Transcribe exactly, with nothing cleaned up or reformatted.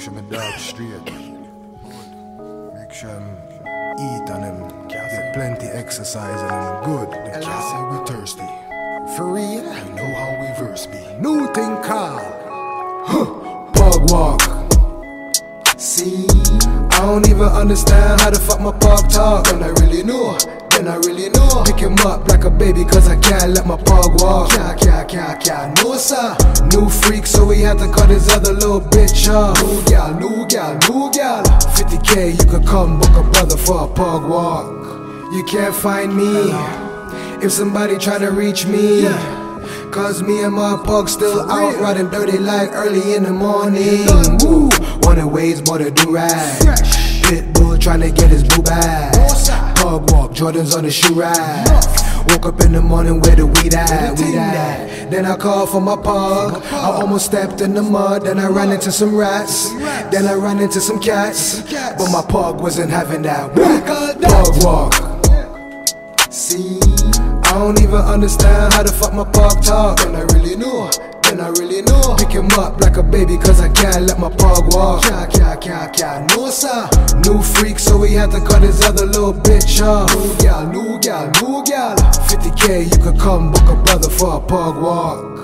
sure my dog straight. Make sure him eat and him get plenty exercise and him good. The cat say we thirsty. For real, you know how we verse be. New thing called huh, Pug Walk. See, I don't even understand how the fuck my pug talk. Then I really know, then I really know. Pick him up like a baby cause I can't let my pug walk. Can't, can't, can't, can't, no sir. New freak so we had to cut his other little bitch off. New gal, new gal, new gal. fifty K you could come book a brother for a pug walk. You can't find me if somebody try to reach me, cause me and my pug still out riding dirty like early in the morning. Woo, wanted ways more to do right. Pitbull trying to get his boo back. Pug walk, Jordans on the shoe rack. Woke up in the morning where the weed at, weed at. Then I called for my pug. I almost stepped in the mud. Then I ran into some rats. Then I ran into some cats. But my pug wasn't having that. Pug walk. See, I don't even understand how the fuck my pug talk. Then I really know, then I really know. Pick him up like a baby cause I can't let my pug walk. Can't, can't, can't, can't, no sir. New freak so we had to cut his other little bitch off. New gal, new gal, new gal. fifty K you could come book a brother for a pug walk.